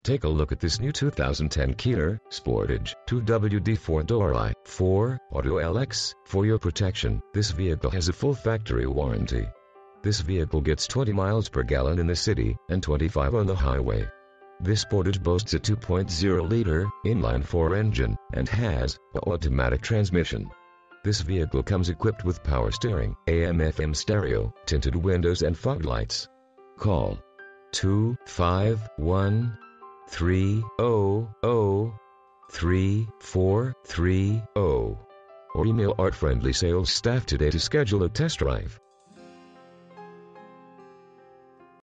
Take a look at this new 2010 Kia Sportage 2WD 4-door i4 Auto LX. For your protection, this vehicle has a full factory warranty. This vehicle gets 20 miles per gallon in the city and 25 on the highway. This Sportage boasts a 2.0-liter inline-4 engine and has an automatic transmission. This vehicle comes equipped with power steering, AM/FM stereo, tinted windows and fog lights. Call 251-300-3430 or email our friendly sales staff today to schedule a test drive.